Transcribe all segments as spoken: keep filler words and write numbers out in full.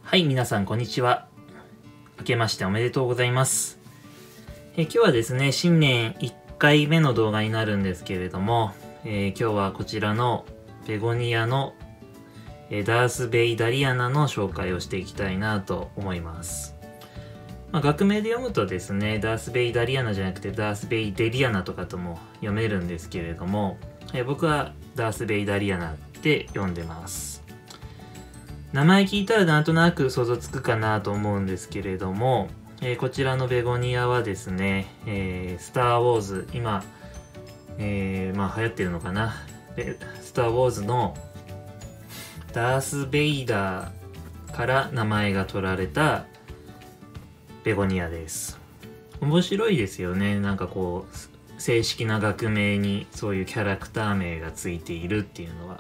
はい、皆さんこんにちは。明けましておめでとうございます。え今日はですね、新年いっかいめの動画になるんですけれども、えー、今日はこちらのベゴニアの、えー、ダース・ベイ・ダリアナの紹介をしていきたいなと思います。まあ、学名で読むとですね、ダース・ベイ・ダリアナじゃなくてダース・ベイ・デリアナとかとも読めるんですけれども、えー、僕はダース・ベイ・ダリアナって読んでます。名前聞いたらなんとなく想像つくかなと思うんですけれども、えー、こちらのベゴニアはですね、えー、スター・ウォーズ、今、えー、まあ流行ってるのかな、スター・ウォーズのダース・ベイダーから名前が取られたベゴニアです。面白いですよね。なんかこう正式な学名にそういうキャラクター名がついているっていうのは、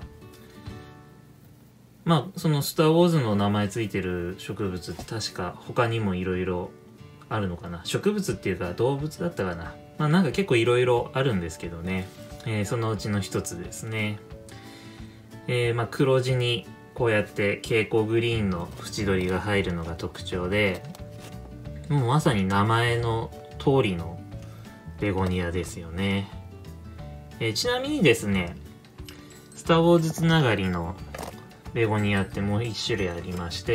まあそのスター・ウォーズの名前ついてる植物って確か他にもいろいろあるのかな。植物っていうか動物だったかな。まあなんか結構いろいろあるんですけどね、えー、そのうちの一つですね。えー、まあ黒地にこうやって蛍光グリーンの縁取りが入るのが特徴で、もうまさに名前の通りのベゴニアですよね。えー、ちなみにですね、スター・ウォーズつながりのベゴニアってもう一種類ありまして、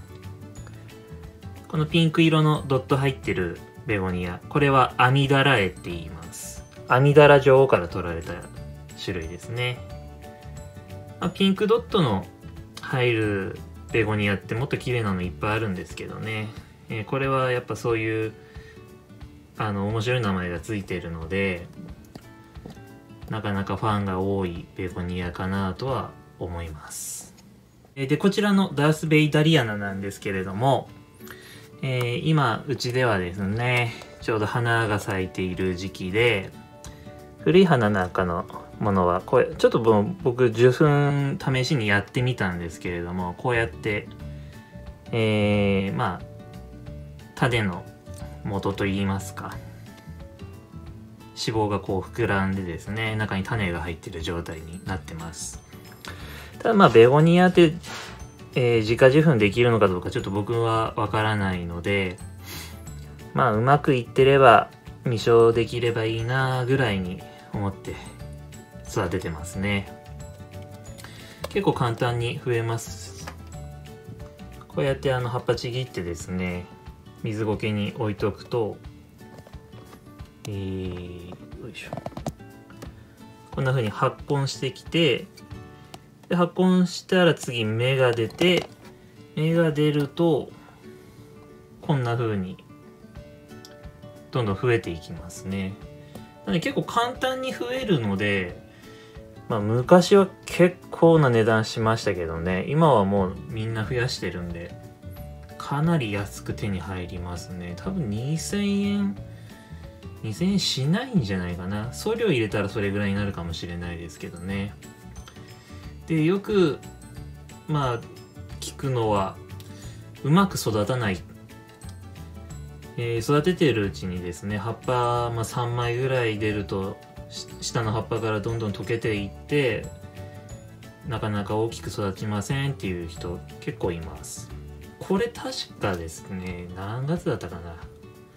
このピンク色のドット入ってるベゴニア、これはアミダラエって言います。アミダラ女王から取られた種類ですね。まあ、ピンクドットの入るベゴニアってもっと綺麗なのいっぱいあるんですけどね、えー、これはやっぱそういうあの面白い名前がついているので、なかなかファンが多いベゴニアかなとは思います。で、こちらのダース・ベイ・ダリアナなんですけれども、えー、今うちではですね、ちょうど花が咲いている時期で、古い花なんかのものはこれちょっと僕受粉試しにやってみたんですけれども、こうやってえー、まあ種の元といいますか、脂肪がこう膨らんでですね、中に種が入っている状態になってます。ただまあベゴニアって、えー、自家受粉できるのかどうかちょっと僕はわからないので、まあうまくいってれば実生できればいいなぐらいに思って育ててますね。結構簡単に増えます。こうやってあの葉っぱちぎってですね、水苔に置いとくと、えー、よいしょ、こんな風に発根してきて、で発根したら次芽が出て、芽が出るとこんな風にどんどん増えていきますね。なので結構簡単に増えるので、まあ昔は結構な値段しましたけどね、今はもうみんな増やしてるんでかなり安く手に入りますね。多分にせんえんにせんえんしないんじゃないかな。送料入れたらそれぐらいになるかもしれないですけどね。で、よくまあ聞くのはうまく育たない、えー、育ててるうちにですね、葉っぱ、まあ、さんまいぐらい出ると下の葉っぱからどんどん溶けていってなかなか大きく育ちませんっていう人結構います。これ確かですね、何月だったかな、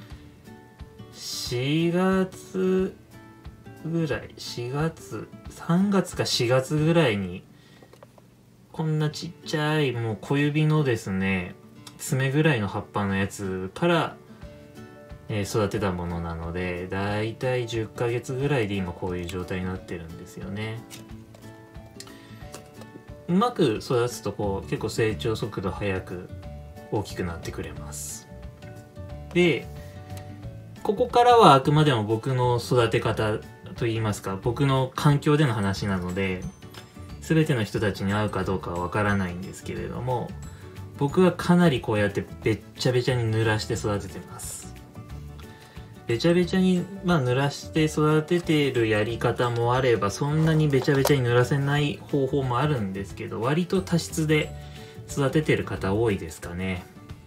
しがつぐらい、しがつさんがつかしがつぐらいにこんなちっちゃいもう小指のですね爪ぐらいの葉っぱのやつから、えー、育てたものなので、だいたいじゅっかげつぐらいで今こういう状態になってるんですよね。うまく育つとこう結構成長速度速く大きくなってくれます。で、ここからはあくまでも僕の育て方といいますか、僕の環境での話なので全ての人たちに合うかどうかはわからないんですけれども、僕はかなりこうやってべっちゃべちゃに濡らして育ててます。べちゃべちゃに、まあ、濡らして育ててるやり方もあれば、そんなにべちゃべちゃに濡らせない方法もあるんですけど、割と多湿で育ててる方多いですかね。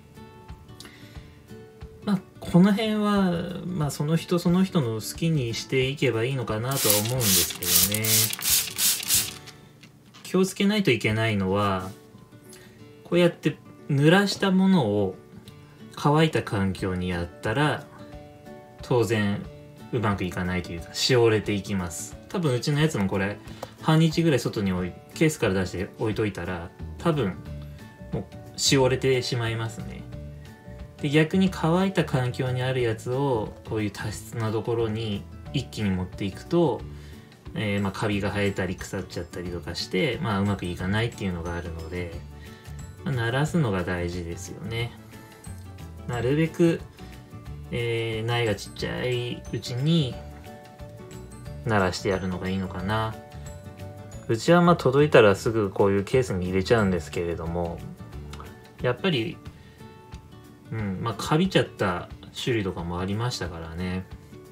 まあこの辺はまあその人その人の好きにしていけばいいのかなとは思うんですけどね。気をつけないといけないのは、こうやって濡らしたものを乾いた環境にやったら当然うまくいかないというかしおれていきます。多分うちのやつもこれ半日ぐらい外に置いケースから出して置いといたら多分もうしおれてしまいますね。で逆に乾いた環境にあるやつをこういう多湿なところに一気に持っていくと、えー、まあカビが生えたり腐っちゃったりとかして、まあ、うまくいかないっていうのがあるので、まあ、慣らすのが大事ですよね。なるべく、えー、苗がちっちゃいうちに慣らしてやるのがいいのかな。うちはまあ届いたらすぐこういうケースに入れちゃうんですけれども、やっぱりうんまあカビちゃった種類とかもありましたからね。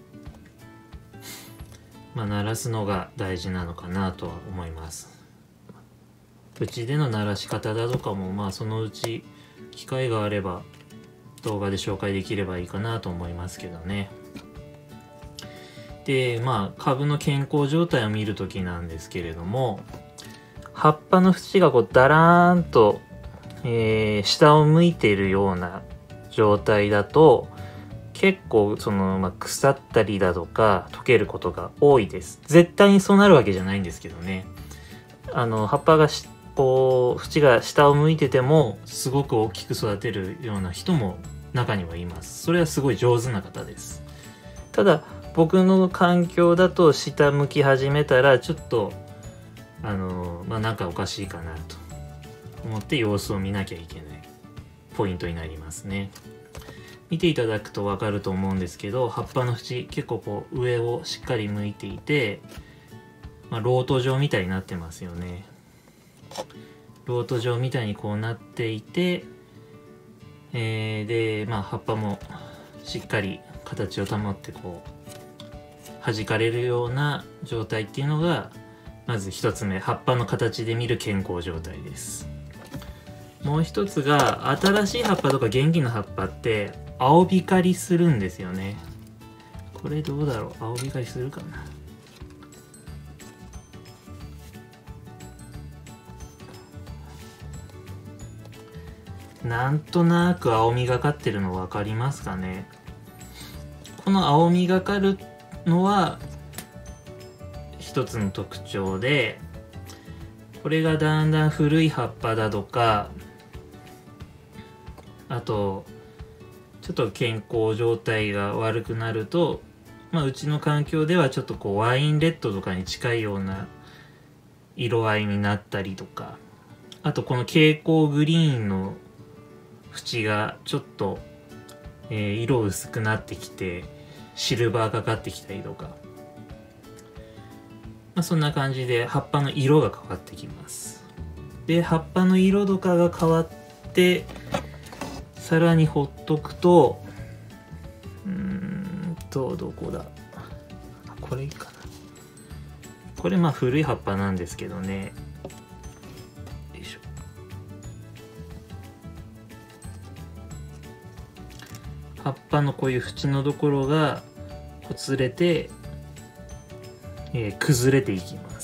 まあ鳴らすのが大事なのかなとは思います。うちでの鳴らし方だとかもまあそのうち機会があれば動画で紹介できればいいかなと思いますけどね。でまあ株の健康状態を見るときなんですけれども、葉っぱの縁がこうだらーんと、えー、下を向いているような状態だと結構その、まあ、腐ったりだとか溶けることが多いです。絶対にそうなるわけじゃないんですけどね。あの葉っぱがしこう縁が下を向いててもすごく大きく育てるような人も中にはいます。それはすごい上手な方です。ただ僕の環境だと下向き始めたらちょっとあのまあなんかおかしいかなと思って様子を見なきゃいけないポイントになりますね。見ていただくと分かると思うんですけど、葉っぱの縁結構こう上をしっかり向いていて、まあ、ロート状みたいになってますよね。ロート状みたいにこうなっていて、えー、で、まあ、葉っぱもしっかり形を保ってこう弾かれるような状態っていうのがまず一つ目、葉っぱの形で見る健康状態です。もう一つが新しい葉っぱとか元気な葉っぱって青光りするんですよね。これどうだろう、青光りするかな。なんとなく青みがかってるの分かりますかね。この青みがかるのは一つの特徴で、これがだんだん古い葉っぱだとか、あとちょっと健康状態が悪くなると、まあ、うちの環境ではちょっとこうワインレッドとかに近いような色合いになったりとか、あとこの蛍光グリーンの縁がちょっと、えー、色薄くなってきてシルバーがかってきたりとか、まあ、そんな感じで葉っぱの色が変わってきます。で葉っぱの色とかが変わってさらにほっとくと、うーんとどこだ、これいいかな。これまあ古い葉っぱなんですけどね、よいしょ。葉っぱのこういう縁のところがほつれて、えー、崩れていきます。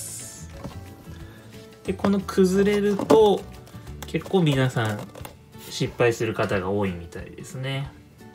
でこの崩れると結構皆さん失敗する方が多いみたいですね。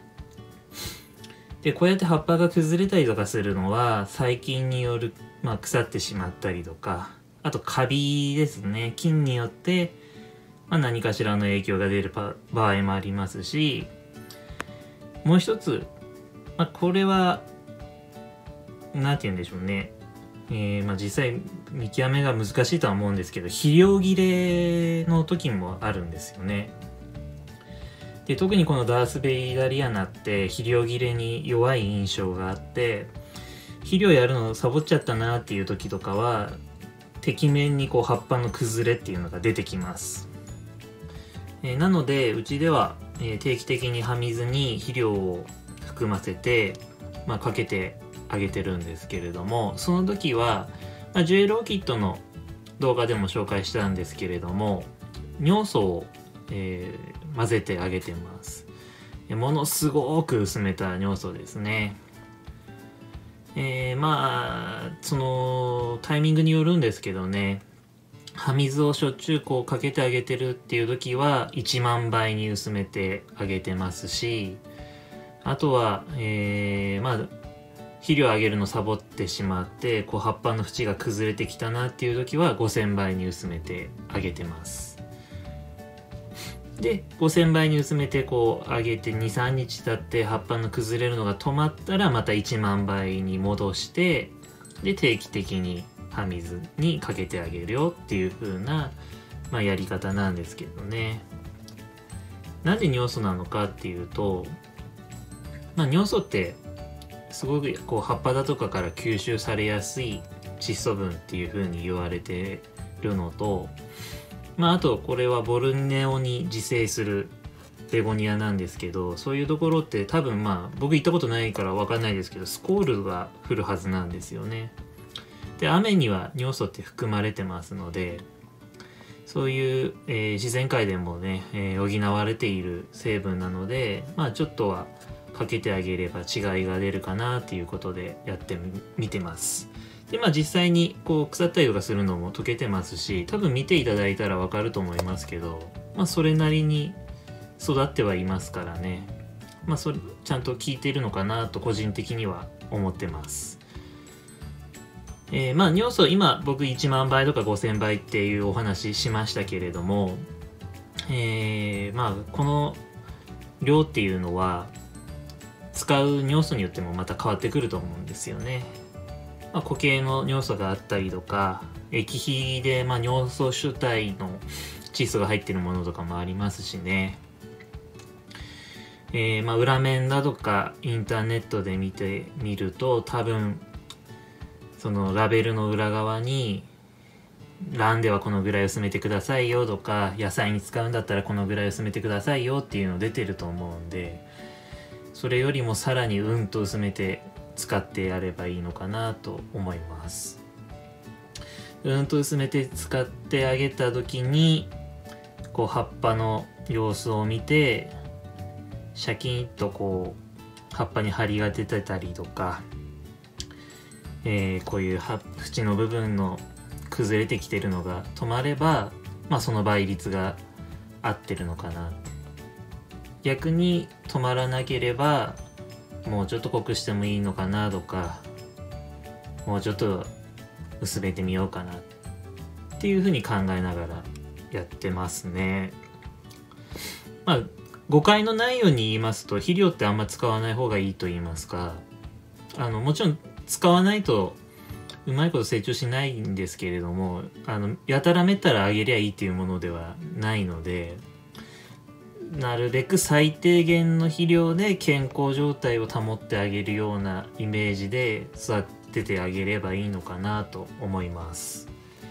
でこうやって葉っぱが崩れたりとかするのは細菌による、まあ、腐ってしまったりとか、あとカビですね。菌によって、まあ、何かしらの影響が出る場合もありますし、もう一つ、まあ、これはなんて言うんでしょうね、えーまあ、実際見極めが難しいとは思うんですけど、肥料切れの時もあるんですよね。で特にこのダースベイダリアナって肥料切れに弱い印象があって、肥料やるのサボっちゃったなっていう時とかはてきめんにこう葉っぱの崩れっていうのが出てきます。えー、なのでうちでは、えー、定期的に葉水に肥料を含ませて、まあ、かけてあげてるんですけれども、その時は、まあ、ジュエルオーキッドの動画でも紹介したんですけれども、尿素を、えー混ぜてあげてます。ものすごく薄めた尿素ですね。えー、まあそのタイミングによるんですけどね、 葉水をしょっちゅうこうかけてあげてるっていう時はいちまんばいに薄めてあげてますし、あとは、えー、まあ肥料あげるのサボってしまってこう葉っぱの縁が崩れてきたなっていう時はごせんばいに薄めてあげてます。でごせんばいに薄めてこう上げて にさんにち経って葉っぱの崩れるのが止まったらまたいちまんばいに戻して、で定期的に葉水にかけてあげるよっていう風な、まあ、やり方なんですけどね。なんで尿素なのかっていうと、まあ、尿素ってすごくこう葉っぱだとかから吸収されやすい窒素分っていう風に言われてるのと、まあ、あとこれはボルネオに自生するベゴニアなんですけど、そういうところって多分まあ僕行ったことないから分かんないですけど、スコールが降るはずなんですよね。で雨には尿素って含まれてますので、そういう、えー、自然界でもね、えー、補われている成分なので、まあちょっとはかけてあげれば違いが出るかなっていうことでやってみてます。でまあ実際にこう腐ったりとかするのも溶けてますし、多分見ていただいたらわかると思いますけど、まあそれなりに育ってはいますからね、まあそれちゃんと効いているのかなと個人的には思ってます。えー、まあ尿素今僕いちまんばいとかごせんばいっていうお話しましたけれども、えー、まあこの量っていうのは使う尿素によってもまた変わってくると思うんですよね。まあ、固形の尿素があったりとか、液肥でまあ尿素主体の窒素が入っているものとかもありますしね。えー、まあ裏面だとかインターネットで見てみると、多分そのラベルの裏側に欄ではこのぐらい薄めてくださいよとか、野菜に使うんだったらこのぐらい薄めてくださいよっていうの出てると思うんで、それよりもさらにうんと薄めて使ってやればいいのかなと思います。うんと薄めて使ってあげた時にこう葉っぱの様子を見て、シャキンとこう葉っぱに張りが出てたりとか、えー、こういう縁の部分の崩れてきてるのが止まれば、まあその倍率が合ってるのかな。逆に止まらなければもうちょっと濃くしてもいいのかなとか、もうちょっと薄めてみようかなっていうふうに考えながらやってますね。まあ誤解のないように言いますと、肥料ってあんま使わない方がいいと言いますか、あのもちろん使わないとうまいこと成長しないんですけれども、あのやたらめったらあげりゃいいっていうものではないので、なるべく最低限の肥料で健康状態を保ってあげるようなイメージで育ててあげればいいのかなと思います。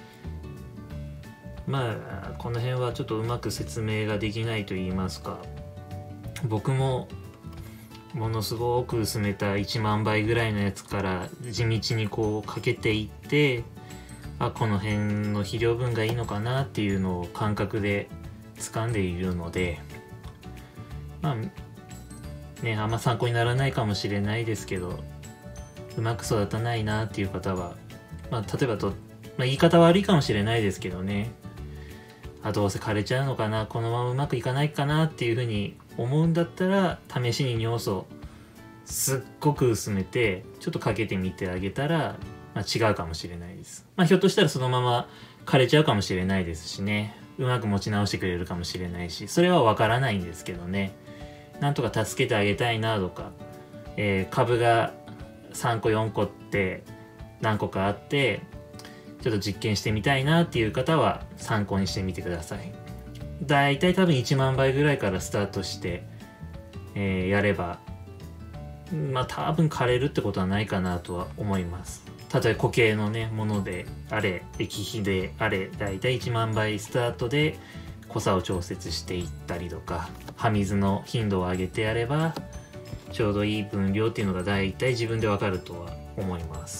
まあこの辺はちょっとうまく説明ができないと言いますか、僕もものすごく薄めたいちまんばいぐらいのやつから地道にこうかけていって、あこの辺の肥料分がいいのかなっていうのを感覚で掴んでいるので、まあね、あんま参考にならないかもしれないですけど、うまく育たないなっていう方は、まあ、例えばと、まあ、言い方悪いかもしれないですけどね、あどうせ枯れちゃうのかな、このままうまくいかないかなっていうふうに思うんだったら、試しに尿素すっごく薄めてちょっとかけてみてあげたら、まあ、違うかもしれないです。まあ、ひょっとしたらそのまま枯れちゃうかもしれないですしね、うまく持ち直してくれるかもしれないし、それはわからないんですけどね、なんとか助けてあげたいなとか、えー、株がさんこよんこって何個かあってちょっと実験してみたいなっていう方は参考にしてみてください。だいたい多分いちまんばいぐらいからスタートして、えー、やればまあ多分枯れるってことはないかなとは思います。たとえ固形のねものであれ液肥であれ、だいたいいちまんばいスタートで濃さを調節していったりとか、葉水の頻度を上げてやればちょうどいい分量っていうのがだいたい自分でわかるとは思います。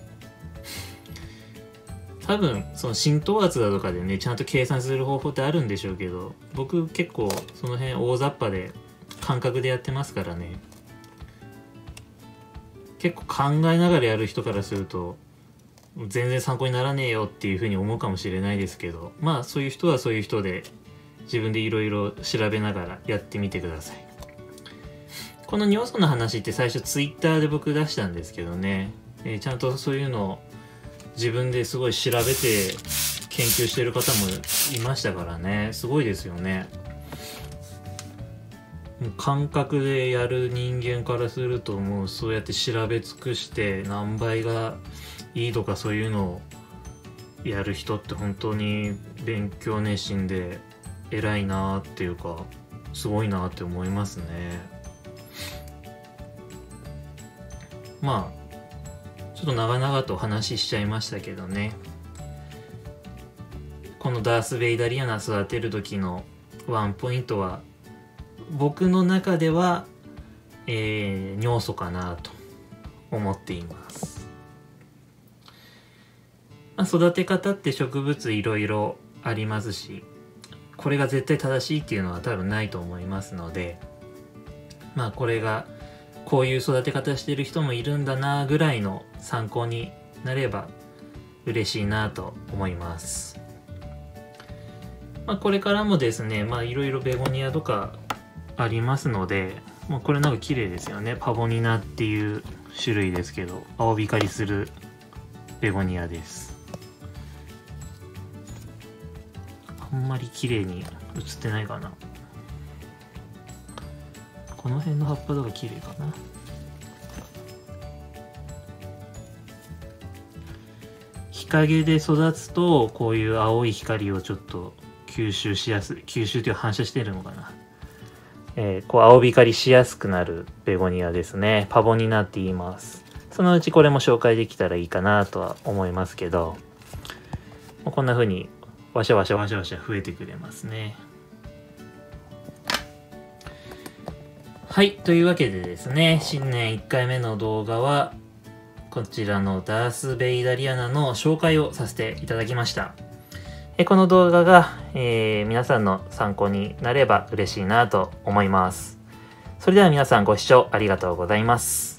多分その浸透圧だとかでねちゃんと計算する方法ってあるんでしょうけど、僕結構その辺大雑把で感覚でやってますからね、結構考えながらやる人からすると全然参考にならねえよっていうふうに思うかもしれないですけど、まあそういう人はそういう人で自分でいろいろ調べながらやってみてください。この尿素の話って最初ツイッターで僕出したんですけどね、えー、ちゃんとそういうのを自分ですごい調べて研究してる方もいましたからね、すごいですよね。感覚でやる人間からすると、もうそうやって調べ尽くして何倍がいいとかそういうのをやる人って本当に勉強熱心で偉いなっていうか、すごいなって思いますね。まあちょっと長々と話しちゃいましたけどね、このダース・ベイダリアナ育てる時のワンポイントは僕の中では、えー、尿素かなと思っています。まあ、育て方って植物いろいろありますし、これが絶対正しいっていうのは多分ないと思いますので、まあこれがこういう育て方してる人もいるんだなぐらいの参考になれば嬉しいなと思います。まあ、これからもですね、まあいろいろベゴニアとかありますので、まあ、これなんか綺麗ですよね。パボニナっていう種類ですけど、青光りするベゴニアです。あんまり綺麗に映ってないかな。この辺の葉っぱとか綺麗かな。日陰で育つとこういう青い光をちょっと吸収しやすい、吸収という反射してるのかな、えー、こう青光りしやすくなるベゴニアですね。パボニナって言います。そのうちこれも紹介できたらいいかなとは思いますけど、こんな風にワシャワシャワシャワシャ増えてくれますね。はい、というわけでですね、新年いっかいめの動画はこちらのダース・ベイダリアナの紹介をさせていただきました。この動画が、えー、皆さんの参考になれば嬉しいなと思います。それでは皆さんご視聴ありがとうございます。